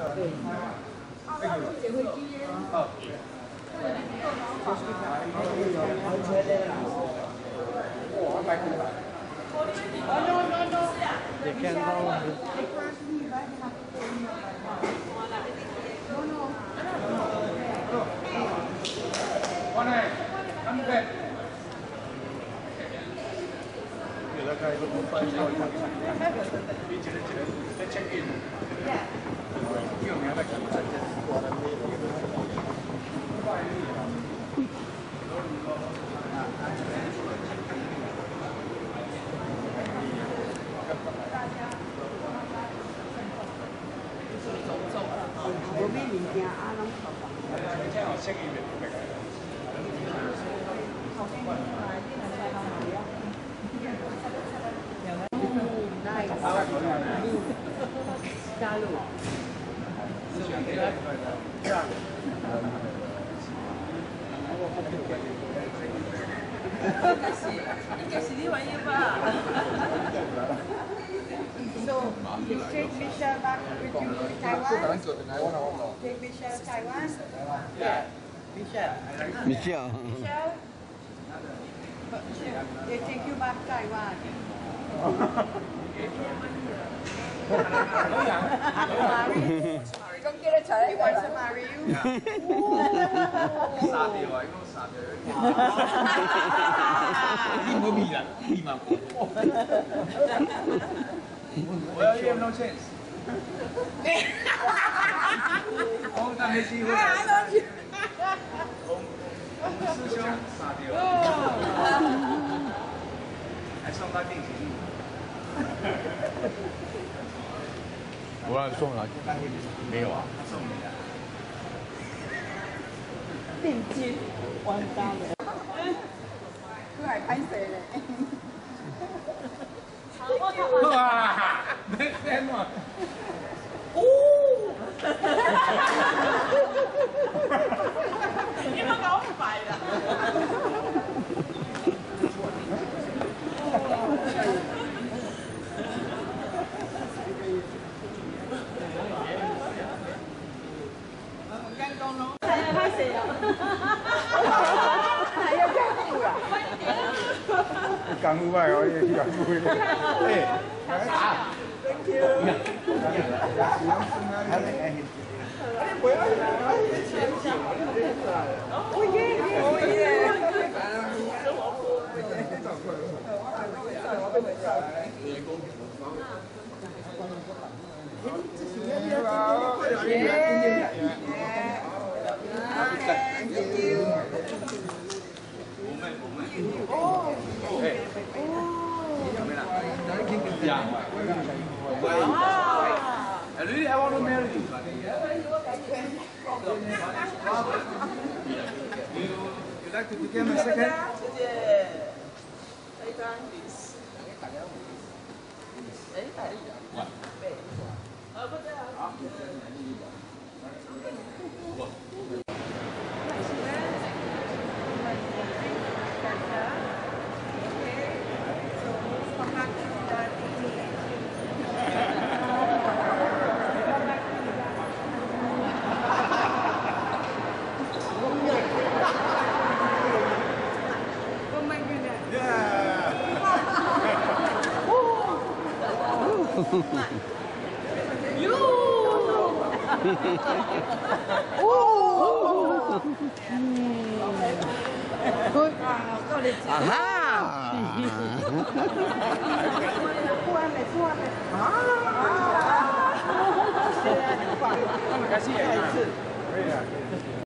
也看到。 无买物件啊，拢好吧。加入。应该是你玩意吧。So, you take Michelle back with you to Taiwan? Take Michelle to Taiwan? Yeah. Michelle. Michelle. Michelle? They take you back to Taiwan. Come get a child. He wants to marry you. 杀掉啊！應該殺掉。應該未啦，未嘛。我要 you have no chance。我但沒機會。我師兄殺掉。還送他定情。 我让你送哪？没有啊。 送你的。 定金，完蛋了。佢係批死你。 哇！咩聲啊？ 你乜搞快啦？拍死啊！係啊，真係啊！ 港務啊，我也港務。 打。Thank you。Really, I want to marry you. You like to become a second? Aha!